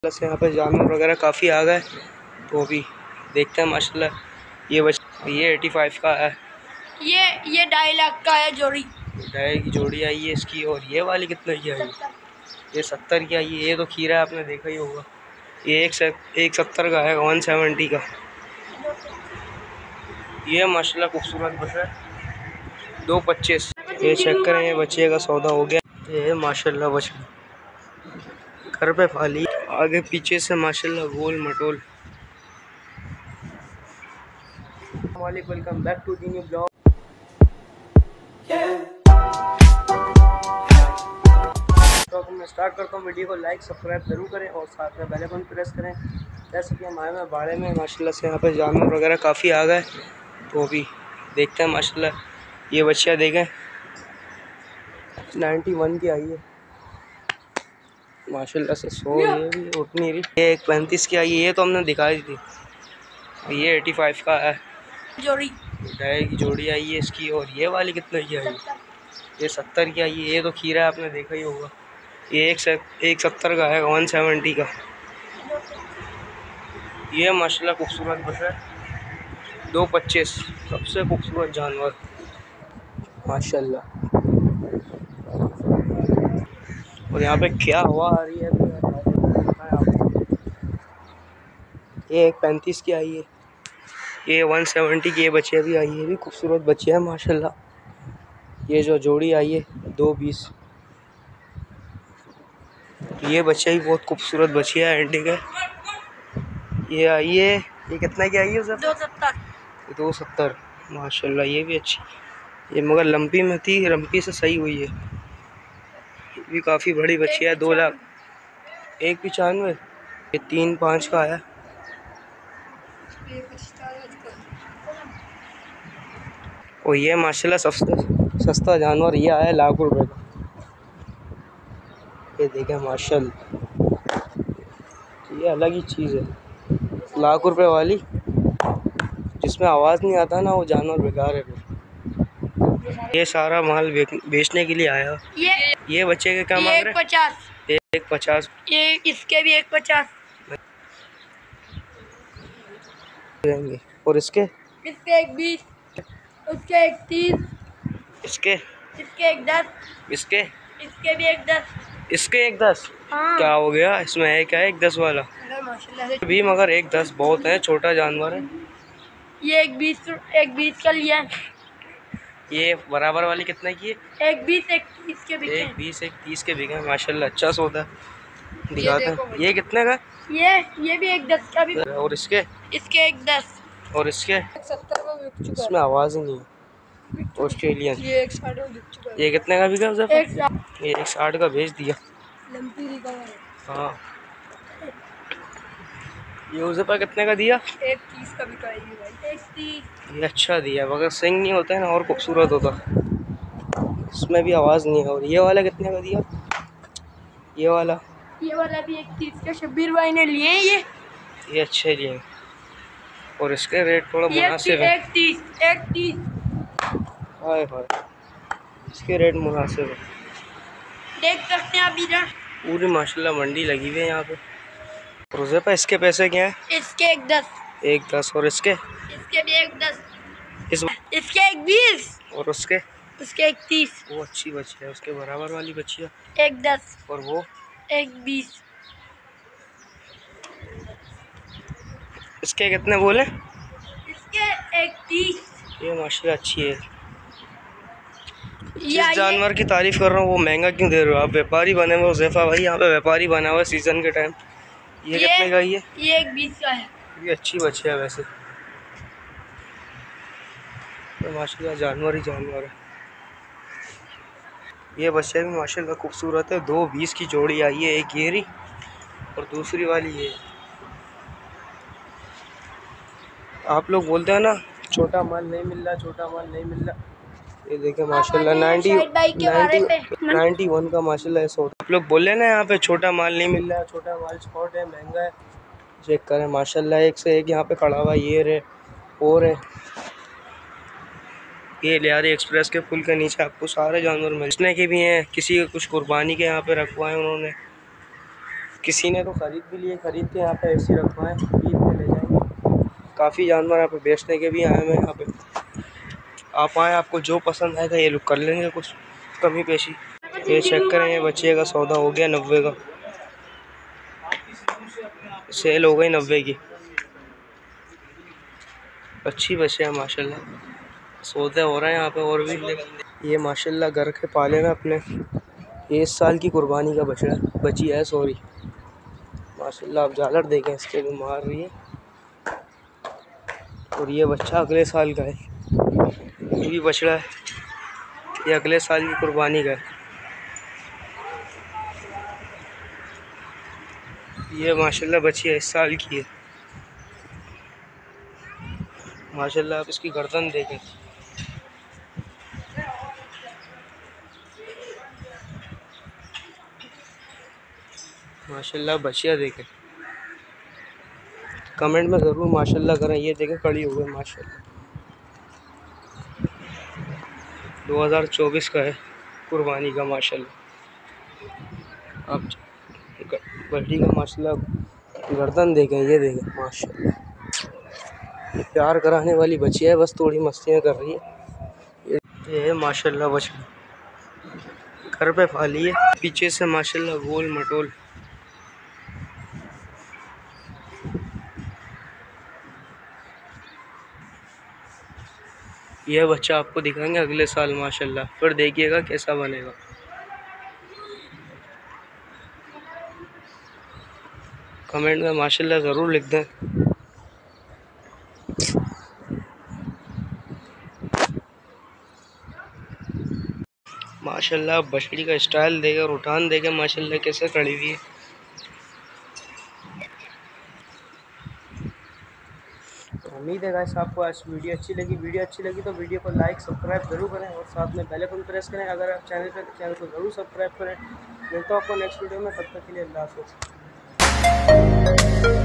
Plus यहाँ पे जानवर वगैरह काफ़ी आ गए, तो अभी देखते हैं माशाल्लाह। ये 85 का है, ये 2.5 लाख का है जोड़ी। 2.5 की जोड़ी आई है इसकी। और ये वाली कितने की आई है? ये 70 की आई है। ये तो खीरा है, आपने देखा ही होगा। ये 170 का है, 170 का। ये माशाल्लाह खूबसूरत बच्चा है, 225। ये चेक करें, ये बच्चे का सौदा हो गया। ये माशाल्लाह बच्चा घर पे पाली, आगे पीछे से माशाल्लाह गोल मटोल। Welcome back to the new blog. तो मैं स्टार्ट करता हूँ वीडियो को। लाइक सब्सक्राइब जरूर करें और साथ में बेल आइकन प्रेस करें। जैसे कि हमारे में बाड़े में माशाल्लाह से यहाँ पे जानवर वगैरह काफ़ी आ गए, तो अभी देखते हैं माशाल्लाह। ये बच्चियाँ देखें, 91 की आई है माशाल्लाह से। 100 ये भी उठ नहीं रही। ये 35 की आई है, ये तो हमने दिखाई थी। ये 85 का है जोड़ी। 2.5 की जोड़ी आई है इसकी। और ये वाली कितने की आई है? ये 70 की आई है। ये तो खीरा है, आपने देखा ही होगा। ये 170 का है, 170 का। ये माशाल्लाह खूबसूरत बच्चा है, 225। सबसे खूबसूरत जानवर माशाल्लाह। और यहाँ पे क्या हवा आ रही है ये 35 की आई है। ये 170 की ये बच्चियाँ भी आई है, भी खूबसूरत बच्चियाँ है माशाल्लाह। ये जो जोड़ी आई है 220। ये बच्चा भी बहुत खूबसूरत बच्चियाँ है, एंडी का। ये आई है, ये कितना की आई है सर? 270। 270 माशाल्लाह। ये भी अच्छी, ये मगर लंपी में थी, लंपी से सही हुई है। ये भी काफ़ी बड़ी बच्ची है, 2 लाख। 195। ये 3-5 का है। और ये माशाल्लाह सस्ता जानवर ये आया ₹1,00,000 का। ये देखें माशाल्लाह, ये अलग ही चीज़ है। ₹1,00,000 वाली, जिसमें आवाज़ नहीं आता ना, वो जानवर बेकार है फिर। ये सारा माल बेचने के लिए आया। ये बच्चे के क्या मांग रहे? 150। 150। ये इसके भी 150 देंगे। और इसके 120, उसके 130, इसके इसके 110, इसके इसके भी 110। इसके 110। हाँ। क्या हो गया इसमें? है क्या 110 वाला माशाल्लाह से भी? मगर 110 बहुत है, छोटा जानवर है। ये 120 का लिया। ये बराबर वाली कितने की है? 120 130 के बिके। 120 130 के बिके माशाल्लाह। अच्छा सौदा दिखाते हैं। ये कितने का? ये भी 110 का भी। और इसके 110। और इसके 70 में बिक चुका है। इसमें आवाज़ ही नहीं है। ऑस्ट्रेलियन। ये 160 में बिक चुका है। ये कितने का बिका उसे? 160। ये 160 का भेज दिया। लंपी रिकवर है। हाँ। ये उसे पर कितने का दिया? 130 का बिका है ये भाई। 130। ये अच्छा दिया, मगर सिंग नहीं होता है ना, और खूबसूरत होता। इसमें भी आवाज़ नहीं है। और ये वाला कितने का दिया? ये वाला भी 130 का शब्बीर भाई ने लिए ये अच्छे लिए। और इसके रेट थोड़ा मुनासिब है। 130। हाय हाय, इसके रेट मुनासिब है। देख सकते हैं आप इधर पूरी माशाल्लाह मंडी लगी हुई है यहाँ पे। रोज़े पर इसके पैसे क्या है? इसके 110। 110। और इसके भी 110। इस इसके 120। और उसके 130। वो अच्छी बच्ची है, उसके बराबर वाली बच्ची है 110। और वो 120। इसके कितने बोले? इसके 130। ये माशाल्लाह अच्छी है। जिस जानवर की तारीफ कर रहा हूँ वो महंगा क्यों दे रहे हो आप? व्यापारी बने हुए हुज़ैफा भाई, यहाँ पे व्यापारी बना हुआ है सीजन के टाइम। ये कितने का? ये 120 का है। ये अच्छी बच्ची है वैसे तो माशाल्लाह, जानवर ही जानवर है। ये बच्चे भी माशाल्लाह खूबसूरत है। 220 की जोड़ी आई है, एक ये रही और दूसरी वाली ये। आप लोग बोलते हैं ना छोटा माल नहीं मिल रहा, छोटा माल नहीं मिल रहा। ये देखे माशाल्लाह 91 का माशाल्लाह शॉर्ट। आप लोग बोले ना यहाँ पे छोटा माल नहीं मिल रहा, छोटा माल शॉर्ट है, महंगा है। चेक करें माशाल्लाह, एक से एक यहाँ पे खड़ा हुआ। ये रे और है ये लियारी एक्सप्रेस के पुल के नीचे आपको सारे जानवर मिलने के भी हैं। किसी के कुछ कुर्बानी के यहाँ पे रखवाए उन्होंने। किसी ने तो ख़रीद भी लिए, ख़रीद के यहाँ पे ऐसे रखवाएं, ईद में ले जाएंगे। काफ़ी जानवर यहाँ पे बेचने के भी आए हैं यहाँ पे। आप आए, आपको जो पसंद आएगा ये लोग कर लेंगे कुछ कमी पेशी। ये चेक करें, ये बच्चे का सौदा हो गया 90 का, सेल हो गई 90 की। अच्छी बच्चे हैं माशाल्लाह, सौदे हो रहे हैं यहाँ पे और भी। ये माशाल्लाह घर के पाले में अपने, ये इस साल की कुर्बानी का बची है सॉरी माशाल्लाह। आप झालर देखें इसके भी मार रही है। और ये बच्चा अगले साल का है, ये भी बछड़ा है, ये अगले साल की कुर्बानी का है। ये माशाल्लाह बच्ची है, इस साल की है माशाल्लाह। आप इसकी गर्दन देखें, माशाल्लाह बच्चियाँ देखें। कमेंट में ज़रूर माशाल्लाह करें। ये देखें कड़ी हो गई माशाल्लाह। 2024 का है कुर्बानी का माशाल्लाह। आप बच्ची का माशाल्लाह गर्दन देखें, ये देखें माशाल्लाह। ये प्यार कराने वाली बच्ची है, बस थोड़ी मस्तियाँ कर रही है। ये है माशाल्लाह बच्ची, घर पे पाली है, पीछे से माशाल्लाह गोल मटोल। यह बच्चा आपको दिखाएंगे अगले साल माशाल्लाह, फिर देखिएगा कैसा बनेगा। कमेंट में माशाल्लाह ज़रूर लिख दें। माशाल्लाह बछड़ी का स्टाइल देखे और उठान देखे माशाल्लाह कैसे खड़ी हुई है। उम्मीद है गाइस आपको आज वीडियो अच्छी लगी। वीडियो अच्छी लगी तो वीडियो को लाइक सब्सक्राइब जरूर करें और साथ में बेल आइकन प्रेस करें। अगर आप चैनल पर, चैनल को ज़रूर सब्सक्राइब करें। मिलता हूं आपको नेक्स्ट वीडियो में, तब तक के लिए अल्लाह हाफ़िज़।